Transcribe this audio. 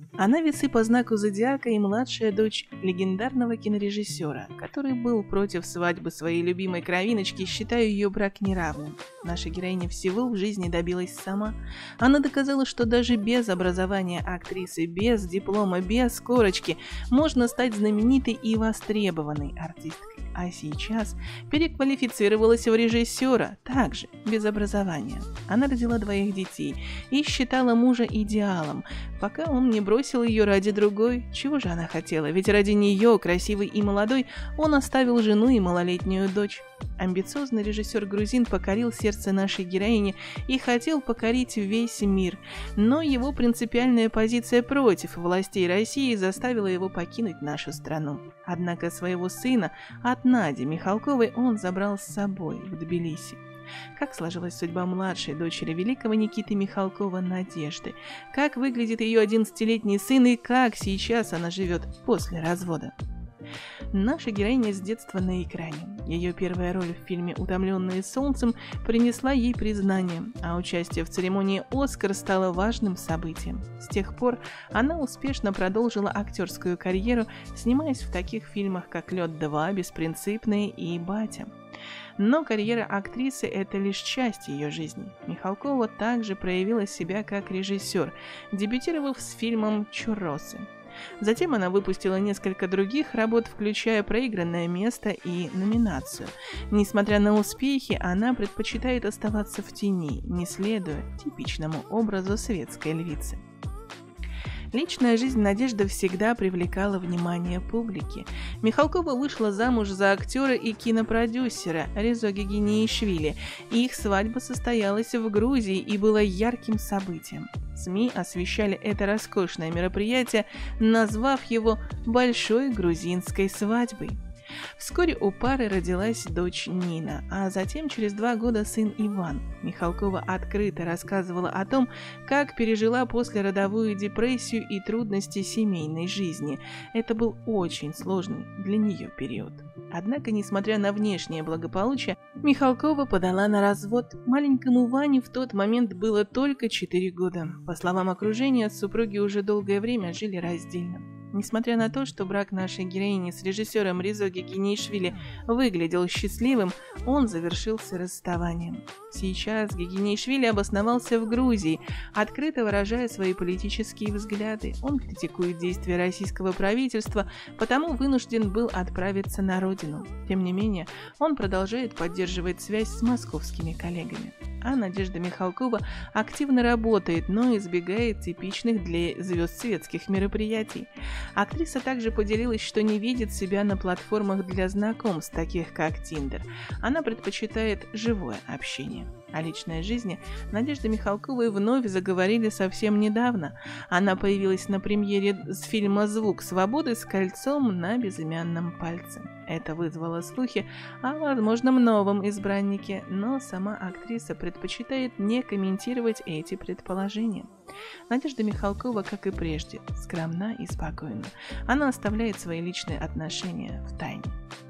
Она весы по знаку зодиака и младшая дочь легендарного кинорежиссера, который был против свадьбы своей любимой кровиночки, считая ее брак неравным. Наша героиня всего в жизни добилась сама. Она доказала, что даже без образования актрисы, без диплома, без корочки можно стать знаменитой и востребованной артисткой. А сейчас переквалифицировалась в режиссера, также без образования. Она родила 2 детей и считала мужа идеалом, пока он не бросил ее ради другой. Чего же она хотела? Ведь ради нее, красивый и молодой, он оставил жену и малолетнюю дочь. Амбициозный режиссер-грузин покорил сердце нашей героини и хотел покорить весь мир, но его принципиальная позиция против властей России заставила его покинуть нашу страну. Однако своего сына от Нади Михалковой он забрал с собой в Тбилиси. Как сложилась судьба младшей дочери великого Никиты Михалкова Надежды? Как выглядит ее 11-летний сын и как сейчас она живет после развода? Наша героиня с детства на экране. Ее первая роль в фильме «Утомленные солнцем» принесла ей признание, а участие в церемонии «Оскар» стало важным событием. С тех пор она успешно продолжила актерскую карьеру, снимаясь в таких фильмах, как «Лед 2», «Беспринципные» и «Батя». Но карьера актрисы – это лишь часть ее жизни. Михалкова также проявила себя как режиссер, дебютировав с фильмом «Чурросы». Затем она выпустила несколько других работ, включая «Проигранное место» и «Номинацию». Несмотря на успехи, она предпочитает оставаться в тени, не следуя типичному образу светской львицы. Личная жизнь Надежды всегда привлекала внимание публики. Михалкова вышла замуж за актера и кинопродюсера Резо Гигинеишвили, и их свадьба состоялась в Грузии и была ярким событием. СМИ освещали это роскошное мероприятие, назвав его «Большой грузинской свадьбой». Вскоре у пары родилась дочь Нина, а затем через 2 года сын Иван. Михалкова открыто рассказывала о том, как пережила послеродовую депрессию и трудности семейной жизни. Это был очень сложный для нее период. Однако, несмотря на внешнее благополучие, Михалкова подала на развод. Маленькому Ване в тот момент было только 4 года. По словам окружения, супруги уже долгое время жили раздельно. Несмотря на то, что брак нашей героини с режиссером Резо Гигинеишвили выглядел счастливым, он завершился расставанием. Сейчас Гигинеишвили обосновался в Грузии, открыто выражая свои политические взгляды. Он критикует действия российского правительства, потому вынужден был отправиться на родину. Тем не менее, он продолжает поддерживать связь с московскими коллегами. А Надежда Михалкова активно работает, но избегает типичных для звезд светских мероприятий. Актриса также поделилась, что не видит себя на платформах для знакомств, таких как Tinder. Она предпочитает живое общение. О личной жизни Надежды Михалковой вновь заговорили совсем недавно. Она появилась на премьере с фильма «Звук свободы» с кольцом на безымянном пальце. Это вызвало слухи о возможном новом избраннике, но сама актриса предпочитает не комментировать эти предположения. Надежда Михалкова, как и прежде, скромна и спокойна. Она оставляет свои личные отношения в тайне.